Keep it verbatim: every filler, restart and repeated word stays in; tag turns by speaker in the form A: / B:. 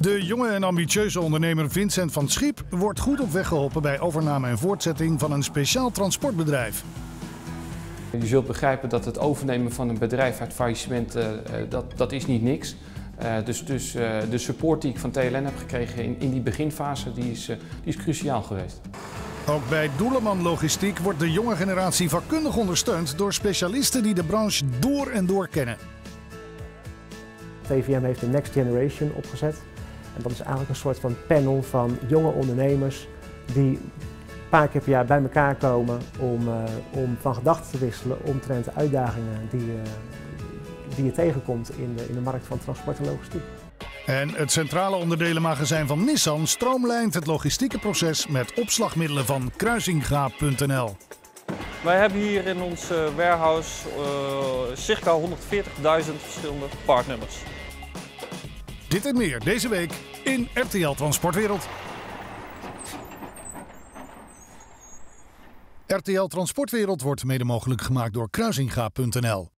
A: De jonge en ambitieuze ondernemer Vincent van Schiep wordt goed op weg geholpen bij overname en voortzetting van een speciaal transportbedrijf.
B: Je zult begrijpen dat het overnemen van een bedrijf uit faillissement, uh, dat, dat is niet niks. Uh, dus dus uh, de support die ik van T L N heb gekregen in, in die beginfase, die is, uh, die is cruciaal geweest.
A: Ook bij Doeleman Logistiek wordt de jonge generatie vakkundig ondersteund door specialisten die de branche door en door kennen.
C: T V M heeft de Next Generation opgezet. En dat is eigenlijk een soort van panel van jonge ondernemers die een paar keer per jaar bij elkaar komen om, uh, om van gedachten te wisselen omtrent de uitdagingen die, uh, die je tegenkomt in de, in de markt van transport en logistiek.
A: En het centrale onderdelenmagazijn van Nissan stroomlijnt het logistieke proces met opslagmiddelen van Kruisinga punt n l.
D: Wij hebben hier in ons uh, warehouse uh, circa honderdveertigduizend verschillende partnummers.
A: Dit en meer deze week in R T L Transportwereld. R T L Transportwereld wordt mede mogelijk gemaakt door Kruisinga punt n l.